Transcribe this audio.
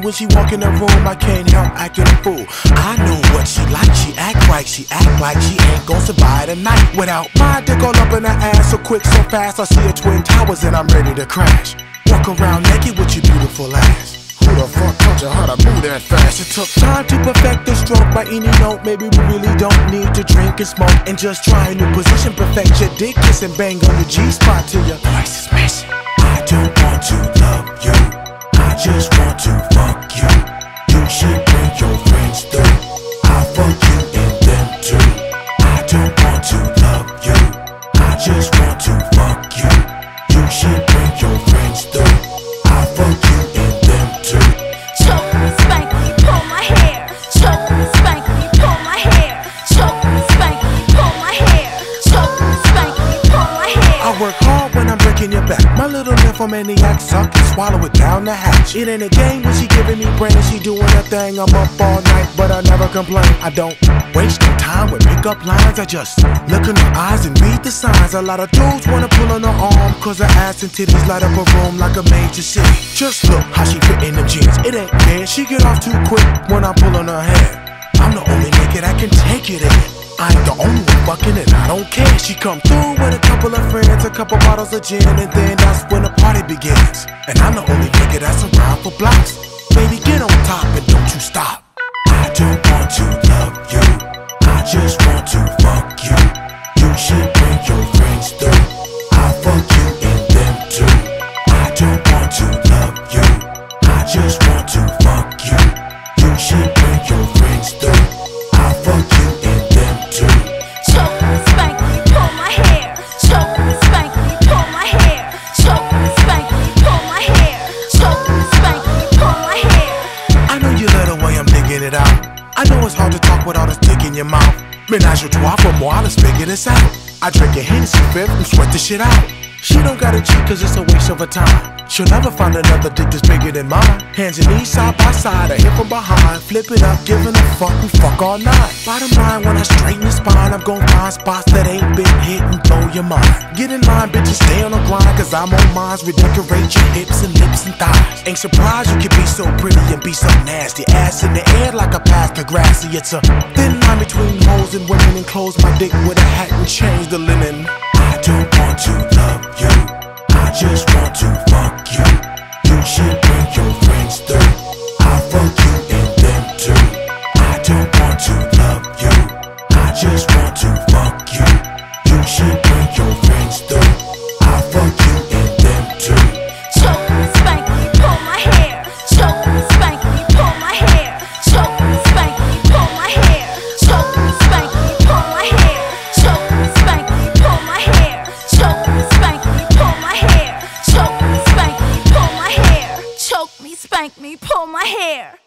when she walk in the room, I can't help acting a fool. I know what she like, she act right, she act like she ain't gon' survive the night without my dick all up in her ass. So quick, so fast, I see her twin towers and I'm ready to crash. Walk around naked with your beautiful ass. Who the fuck taught you how to move that fast? It took time to perfect the stroke by any note. Maybe we really don't need to drink and smoke and just try a new position. Perfect your dick, kiss and bang on the G-spot till your voice is missing. I don't want to love you, I just want to fuck you. You should bring your friends through, I'll fuck you and them too. I don't want to love you, I just want to fuck you. You should bring your friends through, I'll fuck you and them too. Choke me, spank me, pull my hair. Choke me, spank me, pull my hair. Choke me, spank me, pull my hair. Choke me, spank me, pull my hair. I work hard when I'm breaking your back. My little nymphomaniac suck and swallow it down the hatch. It ain't a game when she giving me brain. She doing her thing, I'm up all night, but I never complain. I don't waste no time with makeup lines. I just look in her eyes and read the signs. A lot of dudes wanna pull on her arm, cause her ass and titties light up a room like a major city. Just look how she fit in them jeans. It ain't fair, she get off too quick when I pull on her hair. I'm the only nigga that can take it in. I ain't the only one fucking and I don't care. She come through with a couple of friends, a couple bottles of gin, and then that's when the party begins. And I'm the only nigga that's around for blocks. Baby, get on top and don't you stop. I don't want to love you, I just want to fuck you. You should bring your friends through, I'll fuck you and them too. I don't want to love you, I just want to fuck you. You should bring your friends through, I'll fuck you and them too. Choke me, spank me, pull my hair. Choke me, spank me, pull my hair. Choke me, spank me, pull my hair. Choke me, spank me, pull my hair. I know you love the way I'm digging it out. I know it's hard to talk with all this dick in your mouth. Ménage à trois for moi, let's figure this out. I drink a Hennessy fifth and sweat this shit out. She don't gotta cheat cause it's a waste of her time. She'll never find another dick that's bigger than mine. Hands and knees side by side, I hit from behind. Flip it up, giving a fuck, we fuck all night. Bottom line, when I straighten the spine, I'm gon' find spots that ain't been hit and blow your mind. Get in line, bitches, stay on the grind, cause I'm on mines. Redecorate your hips and lips and thighs. Ain't surprised you can be so pretty and be so nasty. Ass in the air like a Pastor Grassy. It's a thin line between hoes and women, and close my dick with a hat and change the linen. I don't want to love you, I just want to fuck you. You should bring your friends through, I'll fuck you and them too. I don't want to love you, I just want to fuck you. You should bring your friends through, I'll fuck you and them too. Choke me, spank me, pull my hair. Choke me, spank me, pull my hair. Choke me, spank me, pull my hair. Choke me, spank me, pull my hair. Choke me, spank me, pull my hair. Choke me, spank me, pull my hair. Choke me, spank me, pull my hair. Choke me, spank me, pull my hair.